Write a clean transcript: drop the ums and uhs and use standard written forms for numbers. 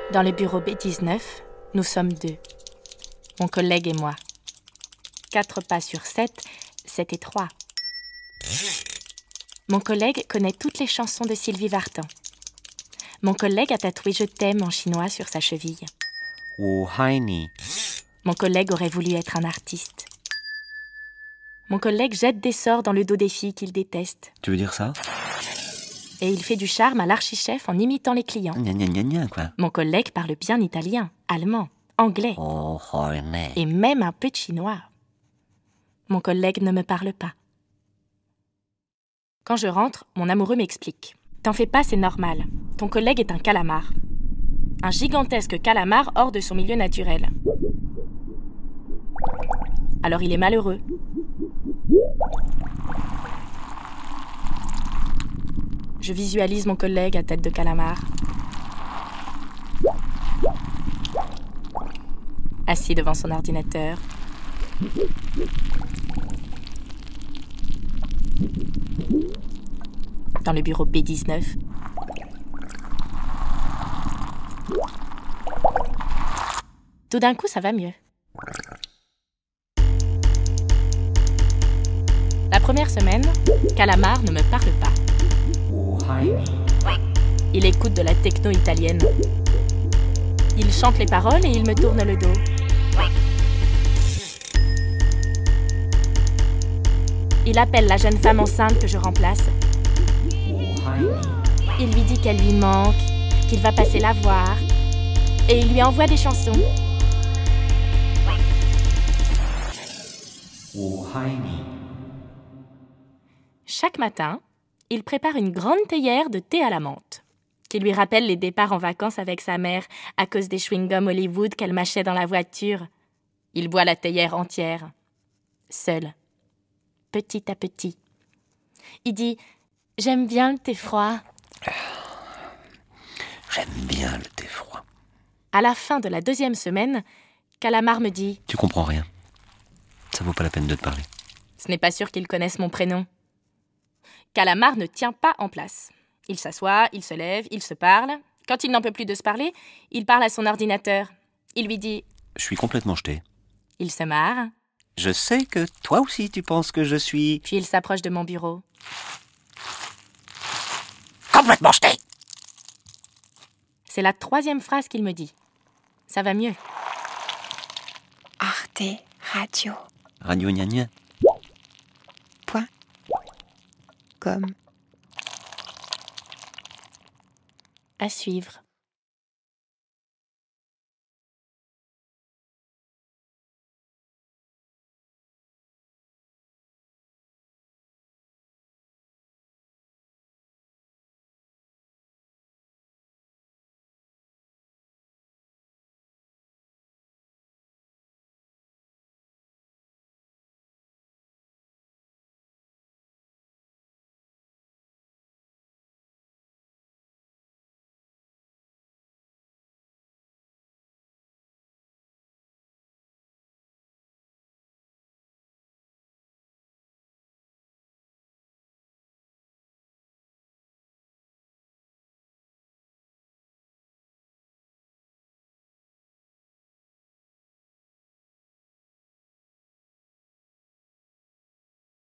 Dans le bureau B19, nous sommes 2. Mon collègue et moi. 4 pas sur 7, c'était 3. Mon collègue connaît toutes les chansons de Sylvie Vartan. Mon collègue a tatoué « Je t'aime » en chinois sur sa cheville. 我爱你. Mon collègue aurait voulu être un artiste. Mon collègue jette des sorts dans le dos des filles qu'il déteste. Tu veux dire ça? Et il fait du charme à l'archichef en imitant les clients. Gna gna gna gna, quoi. Mon collègue parle bien italien, allemand, anglais Oh, René. et même un peu de chinois. Mon collègue ne me parle pas. Quand je rentre, mon amoureux m'explique. T'en fais pas, c'est normal. Ton collègue est un calamar. Un gigantesque calamar hors de son milieu naturel. Alors il est malheureux. Je visualise mon collègue à tête de calamar. Assis devant son ordinateur. Dans le bureau B19. Tout d'un coup, ça va mieux. La première semaine, Calamar ne me parle pas. 我爱你. Il écoute de la techno italienne. Il chante les paroles et il me tourne le dos. Il appelle la jeune femme enceinte que je remplace. 我爱你. Il lui dit qu'elle lui manque, qu'il va passer la voir. Et il lui envoie des chansons. 我爱你. Chaque matin, il prépare une grande théière de thé à la menthe, qui lui rappelle les départs en vacances avec sa mère à cause des chewing-gums Hollywood qu'elle mâchait dans la voiture. Il boit la théière entière, seul, petit à petit. Il dit « J'aime bien le thé froid ». J'aime bien le thé froid. À la fin de la 2e semaine, Calamar me dit Tu comprends rien. Ça vaut pas la peine de te parler. « Ce n'est pas sûr qu'ils connaissent mon prénom ». Calamar ne tient pas en place. Il s'assoit, il se lève, il se parle. Quand il n'en peut plus de se parler, il parle à son ordinateur. Il lui dit Je suis complètement jeté. Il se marre, Je sais que toi aussi tu penses que je suis... puis il s'approche de mon bureau. complètement jeté. C'est la 3e phrase qu'il me dit. Ça va mieux. Arte Radio. Radio gna gna. Comme À suivre.